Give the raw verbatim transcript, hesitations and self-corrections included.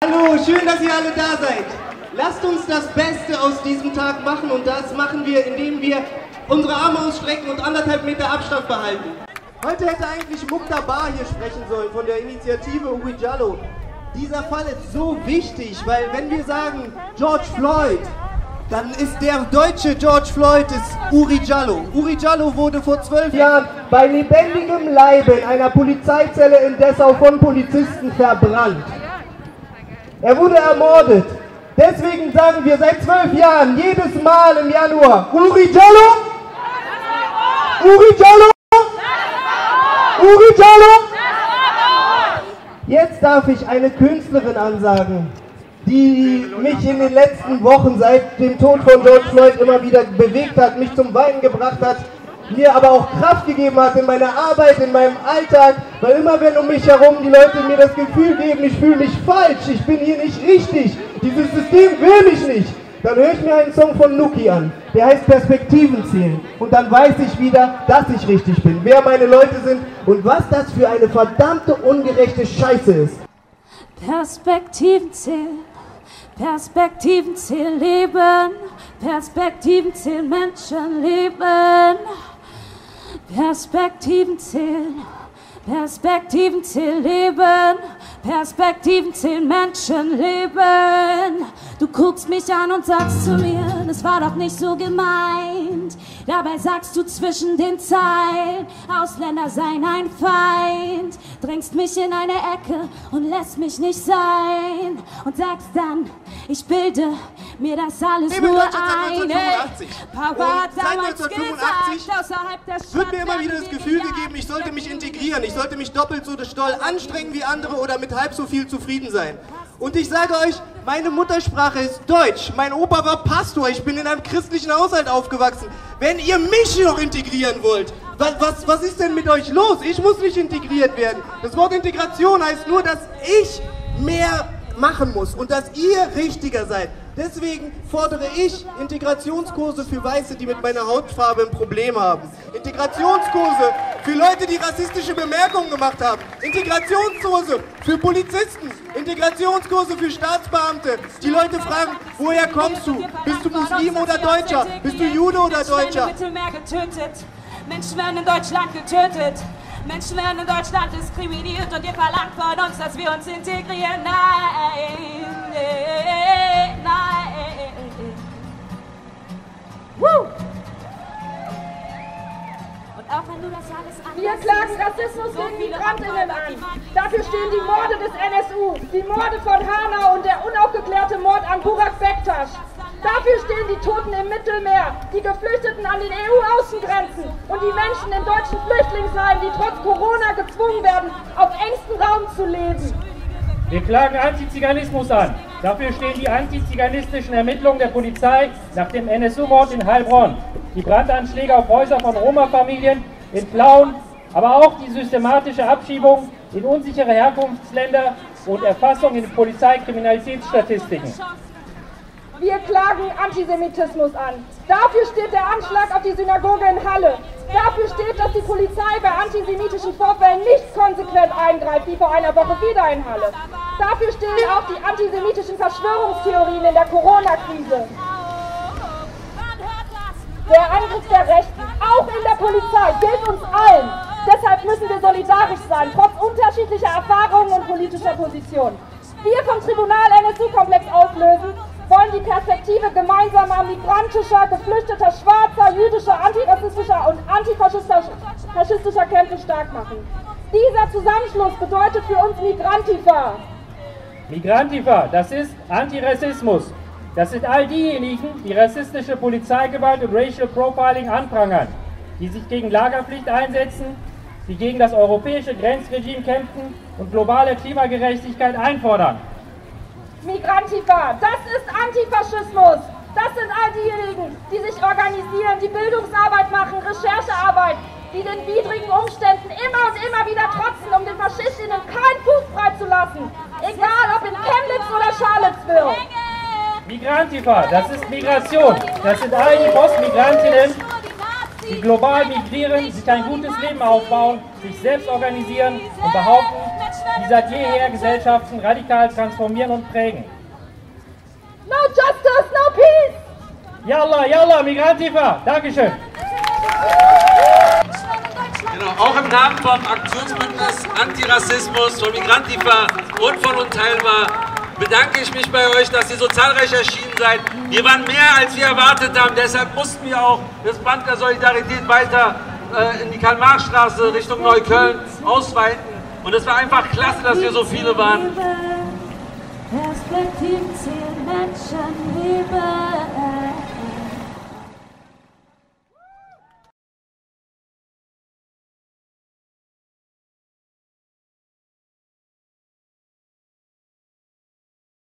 Hallo, schön, dass ihr alle da seid. Lasst uns das Beste aus diesem Tag machen und das machen wir, indem wir unsere Arme ausstrecken und anderthalb Meter Abstand behalten. Heute hätte eigentlich Muqtada hier sprechen sollen von der Initiative Ouijallo. Dieser Fall ist so wichtig, weil wenn wir sagen George Floyd, dann ist der deutsche George Floyd ist Ouijallo. Ouijallo wurde vor zwölf Jahren bei lebendigem Leibe in einer Polizeizelle in Dessau von Polizisten verbrannt. Er wurde ermordet. Deswegen sagen wir seit zwölf Jahren jedes Mal im Januar Ouijallo, Ouijallo, Ouijallo. Jetzt darf ich eine Künstlerin ansagen, die mich in den letzten Wochen seit dem Tod von George Floyd immer wieder bewegt hat, mich zum Weinen gebracht hat, mir aber auch Kraft gegeben hat in meiner Arbeit, in meinem Alltag, weil immer wenn um mich herum die Leute mir das Gefühl geben, ich fühle mich falsch, ich bin hier nicht richtig, dieses System will mich nicht, dann höre ich mir einen Song von Nuki an, der heißt Perspektiven zählen und dann weiß ich wieder, dass ich richtig bin, wer meine Leute sind und was das für eine verdammte ungerechte Scheiße ist. Perspektiven zählen, Perspektiven zählen Leben, Perspektiven zählen Menschenleben. Perspektiven zählen, Perspektiven zählen Leben, Perspektiven zählen Menschenleben. Du guckst mich an und sagst zu mir, das war doch nicht so gemeint. Dabei sagst du zwischen den Zeilen, Ausländer seien ein Feind. Drängst mich in eine Ecke und lässt mich nicht sein. Und sagst dann, ich bilde mir das alles Lebe nur Deutschland ein. Papa hat damals gesagt, wird mir immer wieder das Gefühl gegeben, ich sollte mich integrieren, ich sollte mich doppelt so doll anstrengen wie andere oder mit halb so viel zufrieden sein. Und ich sage euch, meine Muttersprache ist Deutsch, mein Opa war Pastor, ich bin in einem christlichen Haushalt aufgewachsen. Wenn ihr mich noch integrieren wollt, was, was, was ist denn mit euch los? Ich muss nicht integriert werden. Das Wort Integration heißt nur, dass ich mehr machen muss und dass ihr richtiger seid. Deswegen fordere ich Integrationskurse für Weiße, die mit meiner Hautfarbe ein Problem haben. Integrationskurse für Leute, die rassistische Bemerkungen gemacht haben. Integrationskurse für Polizisten. Integrationskurse für Staatsbeamte. Die Leute fragen, woher kommst du? Bist du Muslim oder Deutscher? Bist du Jude oder Deutscher? Menschen werden in Deutschland getötet. Menschen werden in Deutschland diskriminiert und ihr verlangt von uns, dass wir uns integrieren. Nein, nein, nein. Woo! Und auch wenn du das alles anders Wir klagen Rassismus gegen Migrantinnen an. Dafür stehen die Morde des N S U, die Morde von Hanau und der unaufgeklärte Mord an Burak Bektaş. Dafür stehen die Toten im Mittelmeer, die Geflüchteten an den E U-Außengrenzen und die Menschen in deutschen Flüchtlingsheimen, die trotz Corona gezwungen werden, auf engstem Raum zu leben. Wir klagen Antiziganismus an. Dafür stehen die antiziganistischen Ermittlungen der Polizei nach dem N S U-Mord in Heilbronn, die Brandanschläge auf Häuser von Roma-Familien in Plauen, aber auch die systematische Abschiebung in unsichere Herkunftsländer und Erfassung in Polizeikriminalitätsstatistiken. Wir klagen Antisemitismus an. Dafür steht der Anschlag auf die Synagoge in Halle. Dafür steht, dass die Polizei bei antisemitischen Vorfällen nicht konsequent eingreift, wie vor einer Woche wieder in Halle. Dafür stehen auch die antisemitischen Verschwörungstheorien in der Corona-Krise. Der Angriff der Rechten, auch in der Polizei, gilt uns allen. Deshalb müssen wir solidarisch sein, trotz unterschiedlicher Erfahrungen und politischer Positionen. Wir vom Tribunal N S U-Komplex auflösen, wollen die Perspektive gemeinsamer migrantischer, geflüchteter, schwarzer, jüdischer, antirassistischer und antifaschistischer Kämpfe stark machen. Dieser Zusammenschluss bedeutet für uns Migrantifa. Migrantifa, das ist Antirassismus. Das sind all diejenigen, die rassistische Polizeigewalt und Racial Profiling anprangern, die sich gegen Lagerpflicht einsetzen, die gegen das europäische Grenzregime kämpfen und globale Klimagerechtigkeit einfordern. Migrantifa, das ist Antifaschismus. Das sind all diejenigen, die sich organisieren, die Bildungsarbeit machen, Recherchearbeit, die den widrigen Umständen immer und immer wieder trotzen, um den Faschistinnen keinen Fuß freizulassen. Egal ob in Chemnitz oder Charlottesville. Migrantifa, das ist Migration. Das sind all die Postmigrantinnen, die global migrieren, sich ein gutes Leben aufbauen, sich selbst organisieren und behaupten, die seit jeher Gesellschaften radikal transformieren und prägen. No justice, no peace! Yalla, yalla, Migrantifa! Dankeschön! Genau, auch im Namen vom Aktionsbündnis Antirassismus, von Migrantifa und von Unteilbar bedanke ich mich bei euch, dass ihr so zahlreich erschienen seid. Wir waren mehr, als wir erwartet haben, deshalb mussten wir auch das Band der Solidarität weiter äh, in die Karl-Marx-Straße Richtung Neukölln ausweiten. Und es war einfach klasse, dass wir so viele waren. Perspektiven zählen Menschenleben.